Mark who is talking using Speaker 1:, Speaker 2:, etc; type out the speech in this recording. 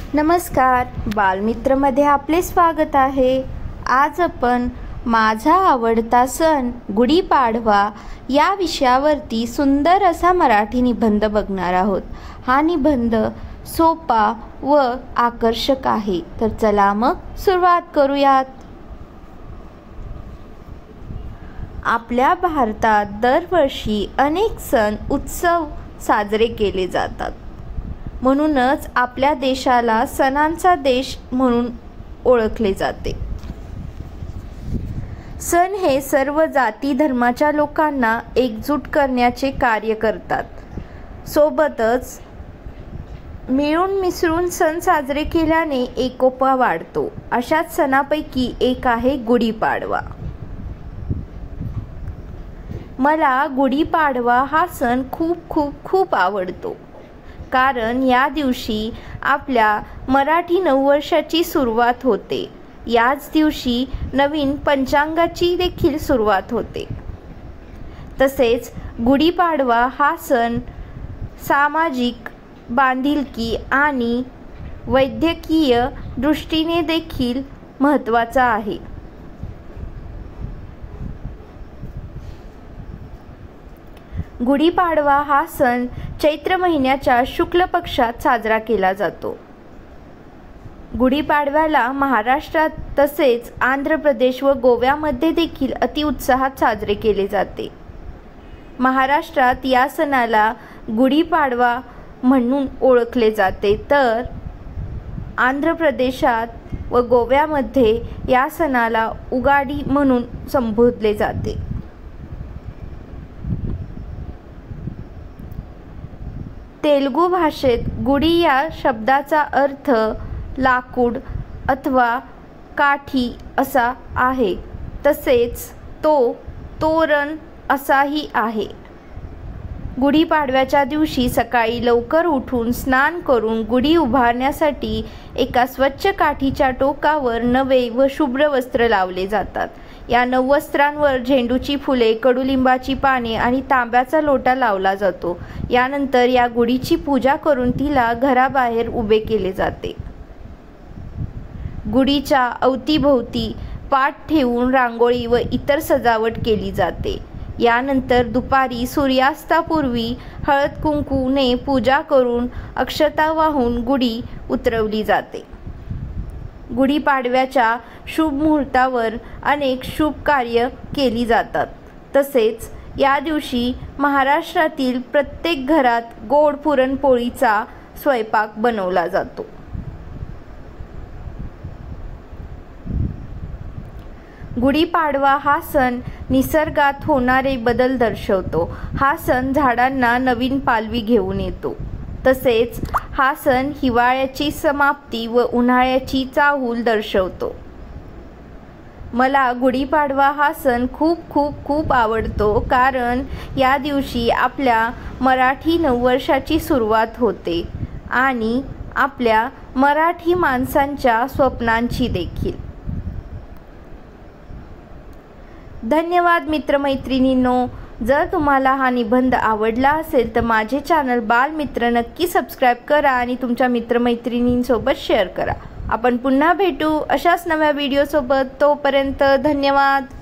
Speaker 1: नमस्कार, बालमित्रमध्ये आपले स्वागत आहे। आज आपण माझा आवडता सण गुढीपाडवा या विषयावरती सुंदर असा मराठी निबंध बघणार आहोत। हा निबंध सोपा व आकर्षक आहे, तर चला मग सुरुवात करूयात। आपल्या भारतात दरवर्षी अनेक सण उत्सव साजरे केले जातात, म्हणूनच आपल्या देशाला सणांचा देश म्हणून ओळखले जाते। सण हे सर्व जाती धर्माच्या लोकांना एकजूट करण्याचे कार्य करतात। सोबतच मिळून मिसळून सण साजरे केल्याने एकोपा वाढतो। अशाच सणापैकी एक आहे गुढीपाडवा। मला गुढीपाडवा हा सण खूप खूप खूप आवडतो, कारण या दिवशी आपल्या मराठी नववर्षाची सुरुवात होते। याच दिवशी नवीन पंचांगाची देखील सुरुवात होते। तसेच गुढीपाडवा हा सण सामाजिक बांधिलकी आणि वैद्यकीय दृष्टीने देखील महत्त्वाचा आहे। गुढीपाडवा हा सण चैत्र महिन्याच्या शुक्ल पक्षात साजरा केला जातो। गुढीपाडव्याला महाराष्ट्रात तसेच आंध्र प्रदेश व गोव्यामध्ये देखील अतिउत्साहात साजरे केले जाते। महाराष्ट्रात या सणाला गुढीपाडवा म्हणून ओळखले जाते, तर आंध्र प्रदेशात व गोव्यामध्ये या सणाला उगाडी म्हणून संबोधले जाते। तेलुगू भाषेत गुढी या शब्दाचा अर्थ लाकूड अथवा काठी असा आहे, तसेच तो तोरण असाही आहे। गुढीपाडव्याच्या दिवशी सकाळी लवकर उठून स्नान करून गुढी उभारण्यासाठी एका स्वच्छ काठीच्या टोकावर नवे व शुभ्र वस्त्र लावले जातात। या नववस्त्रांवर झेंडूची फुले, कडुलिंबाची पाने आणि तांब्याचा लोटा लावला जातो। यानंतर या गुढीची पूजा करून तिला घराबाहेर उभे केले जाते। गुढीच्या अवतीभोवती पाट ठेवून रांगोळी व इतर सजावट केली जाते। यानंतर दुपारी सूर्यास्तापूर्वी हळद कुंकूने पूजा करून अक्षता वाहून गुढी उतरवली जाते। गुढीपाडव्याच्या शुभ मुहूर्तावर अनेक शुभ कार्य केली जातात। तसेच या दिवशी महाराष्ट्रातील प्रत्येक घरात गोड पुरणपोळीचा स्वयंपाक बनवला जातो। गुढीपाडवा हा सण निसर्गात होणारे बदल दर्शवतो। हा सण झाडांना नवीन पालवी घेऊन येतो। तसेच हा सण हिवाळ्याची समाप्ती व उन्हाळ्याची चाहूल दर्शवतो। मला गुढीपाडवा हा सण खूप खूप खूप आवडतो, कारण या दिवशी आपल्या मराठी नववर्षाची सुरुवात होते आणि आपल्या मराठी माणसांच्या स्वप्नांची देखील। धन्यवाद मित्रमैत्रिणींनो। जर तुम्हाला हा निबंध आवडला असेल तर माझे चॅनल बालमित्र नक्की सबस्क्राईब करा आणि तुमच्या मित्रमैत्रिणींसोबत शेअर करा। आपण पुन्हा भेटू अशाच नव्या व्हिडिओसोबत। तोपर्यंत धन्यवाद।